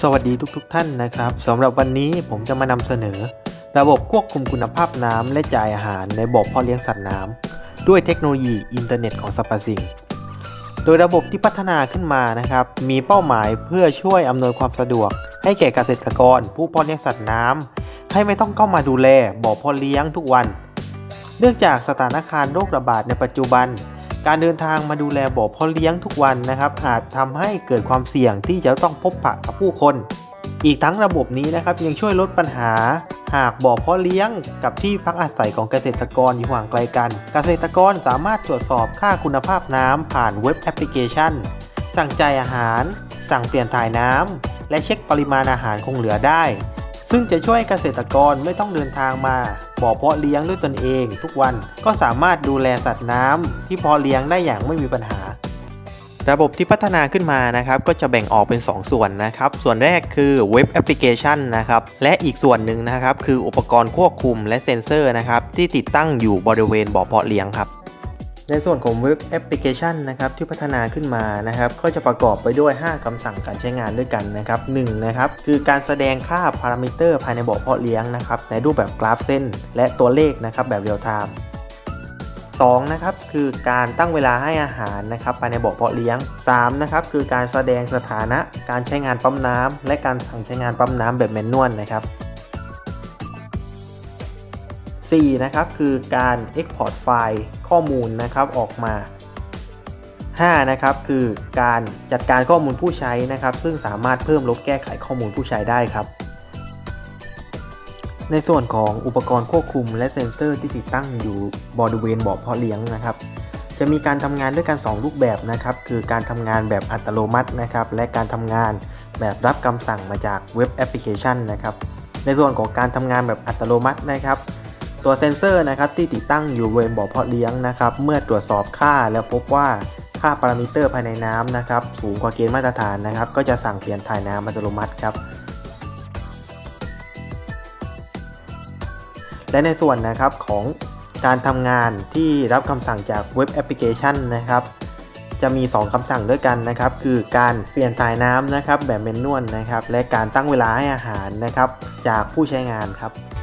สวัสดีทุกท่านนะครับสำหรับวันนี้ผมจะมานำเสนอระบบควบคุมคุณภาพน้ำและจ่ายอาหารในบ่อเพาะเลี้ยงสัตว์น้ำด้วยเทคโนโลยีอินเทอร์เน็ตของสรรพสิ่งโดยระบบที่พัฒนาขึ้นมานะครับมีเป้าหมายเพื่อช่วยอำนวยความสะดวกให้แก่เกษตรกรผู้เพาะเลี้ยงสัตว์น้ำให้ไม่ต้องเข้ามาดูแลบ่อเพาะเลี้ยงทุกวันเนื่องจากสถานการณ์โรคระบาดในปัจจุบันการเดินทางมาดูแลบ่อเพาะเลี้ยงทุกวันนะครับอาจทำให้เกิดความเสี่ยงที่จะต้องพบปะกับผู้คนอีกทั้งระบบนี้นะครับยังช่วยลดปัญหาหากบ่อเพาะเลี้ยงกับที่พักอาศัยของเกษตรกรอยู่ห่างไกลกันเกษตรกรสามารถตรวจสอบค่าคุณภาพน้ำผ่านเว็บแอปพลิเคชันสั่งจ่ายอาหารสั่งเปลี่ยนถ่ายน้ำและเช็คปริมาณอาหารคงเหลือได้ซึ่งจะช่วยเกษตรกรไม่ต้องเดินทางมาบ่อเพาะเลี้ยงด้วยตนเองทุกวันก็สามารถดูแลสัตว์น้ำที่เพาะเลี้ยงได้อย่างไม่มีปัญหาระบบที่พัฒนาขึ้นมานะครับก็จะแบ่งออกเป็น2ส่วนนะครับส่วนแรกคือเว็บแอปพลิเคชันนะครับและอีกส่วนหนึ่งนะครับคืออุปกรณ์ควบคุมและเซ็นเซอร์นะครับที่ติดตั้งอยู่บริเวณบ่อเพาะเลี้ยงครับในส่วนของเว็บแอปพลิเคชันนะครับที่พัฒนาขึ้นมานะครับก็จะประกอบไปด้วย5คำสั่งการใช้งานด้วยกันนะครับ1นะครับคือการแสดงค่าพารามิเตอร์ภายในบ่อเพาะเลี้ยงนะครับในรูปแบบกราฟเส้นและตัวเลขนะครับแบบเรียลไทม์2นะครับคือการตั้งเวลาให้อาหารนะครับภายในบ่อเพาะเลี้ยง3นะครับคือการแสดงสถานะการใช้งานปั๊มน้ำและการสั่งใช้งานปั๊มน้ำแบบแมนนวลนะครับ4นะครับคือการ Export ไฟล์ข้อมูลนะครับออกมา5นะครับคือการจัดการข้อมูลผู้ใช้นะครับซึ่งสามารถเพิ่มลบแก้ไขข้อมูลผู้ใช้ได้ครับในส่วนของอุปกรณ์ควบคุมและเซ็นเซอร์ที่ติดตั้งอยู่บริเวณบ่อเพาะเลี้ยงนะครับจะมีการทำงานด้วยกัน2รูปแบบนะครับคือการทำงานแบบอัตโนมัตินะครับและการทำงานแบบรับคำสั่งมาจากเว็บแอปพลิเคชันนะครับในส่วนของการทำงานแบบอัตโนมัตินะครับตัวเซ็นเซอร์นะครับที่ติดตั้งอยู่บริเวณบ่อเพาะเลี้ยงนะครับเมื่อตรวจสอบค่าแล้วพบว่าค่าพารามิเตอร์ภายในน้ำนะครับสูงกว่าเกณฑ์มาตรฐานนะครับก็จะสั่งเปลี่ยนถ่ายน้ำอัตโนมัติครับและในส่วนนะครับของการทำงานที่รับคำสั่งจากเว็บแอปพลิเคชันนะครับจะมี2คำสั่งด้วยกันนะครับคือการเปลี่ยนถ่ายน้ำนะครับแบบแมนนวลนะครับและการตั้งเวลาให้อาหารนะครับจากผู้ใช้งานครับ